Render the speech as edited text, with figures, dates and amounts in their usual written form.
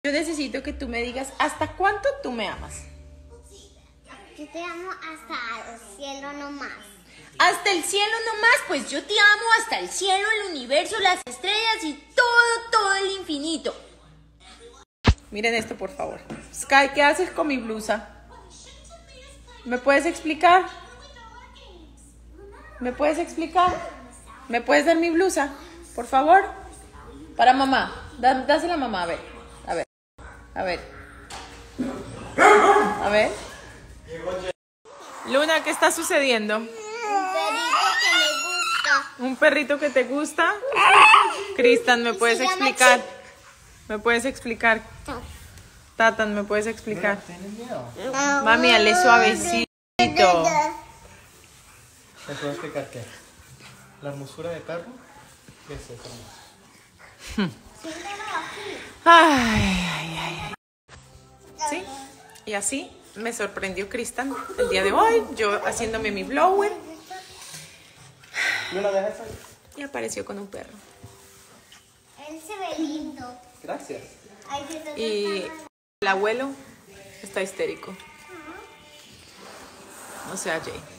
Yo necesito que tú me digas hasta cuánto tú me amas. Yo te amo hasta el cielo nomás. Hasta el cielo nomás, pues yo te amo hasta el cielo, el universo, las estrellas y todo el infinito. Miren esto, por favor. Sky, ¿qué haces con mi blusa? ¿Me puedes explicar? ¿Me puedes explicar? ¿Me puedes dar mi blusa, por favor? Para mamá. Dásela a mamá, a ver. A ver. A ver. A ver. Luna, ¿qué está sucediendo? Un perrito que me gusta. ¿Un perrito que te gusta? Cristian, ¿me puedes explicar? ¿Me puedes explicar? Tatan, ¿me puedes explicar? ¿Tienes miedo? Mami, hazle suavecito. ¿Me puedo explicar qué? ¿La hermosura de perro? ¿Qué es eso? Ay. ¿Sí? Y así me sorprendió Cristian el día de hoy. Yo haciéndome mi blower. ¿Luna, deja eso? Y apareció con un perro. Él se ve lindo. Gracias. Ay, que te Y el abuelo está histérico. O sea, Jay.